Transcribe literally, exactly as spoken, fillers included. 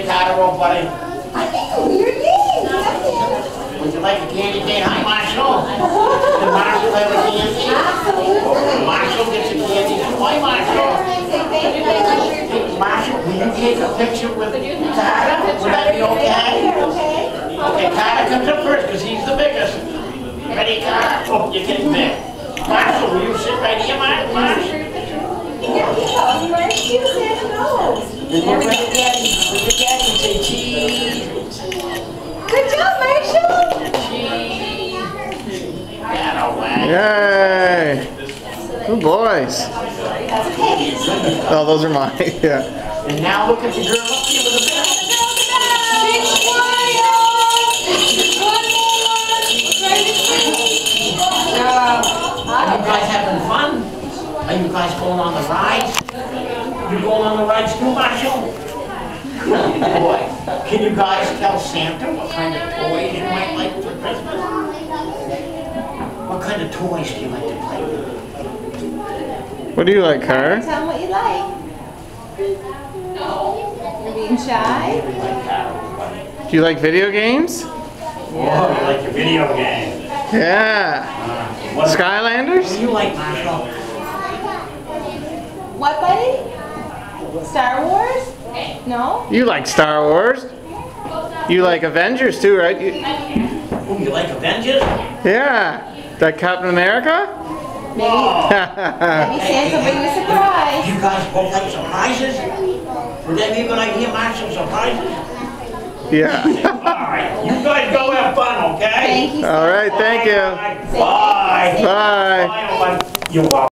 you a card roll, buddy? I think you're game. Would you like a candy cane? Hi, Marshall. Did Marshall have a candy? Absolutely. Marshall gets a candy. Hi, Marshall. Hey, Marshall, will you take a picture with Carter? Would that be okay? Okay. Okay, Carter comes up first because he's the biggest. Ready, Carter? Oh, you're getting big. Marshall, will you sit right here, Marshall? Yeah, he knows. Right? He was there to know. Then look at your daddy. Look at your daddy and say cheese. Good job, Marshall. Cheese. That away. Yay! Good boys. Oh, those are mine. Yeah. And now look at the girl up here with the bell. Are you guys having fun? Are you guys going on the rides? You going on the rides too, Marshall? Boy, can you guys tell Santa what kind of toys you might like for Christmas? What kind of toys do you like to play with? What do you like, Car? Tell him what you like. You're being shy? Do you like video games? Oh, you like your video game. Yeah. Uh, what Skylanders? What do you like, Marshall? What, buddy? Star Wars? No? You like Star Wars? You like Avengers too, right? You, Oh, you like Avengers? yeah. That Captain America? Maybe, maybe Santa will bring you a surprise. You guys both like surprises? Would that be a good idea, Mark, some surprises? Yeah. Alright, you guys go have fun, okay? Thank you. All right, thank you. Bye. Bye. Bye. Bye. Bye. You're welcome.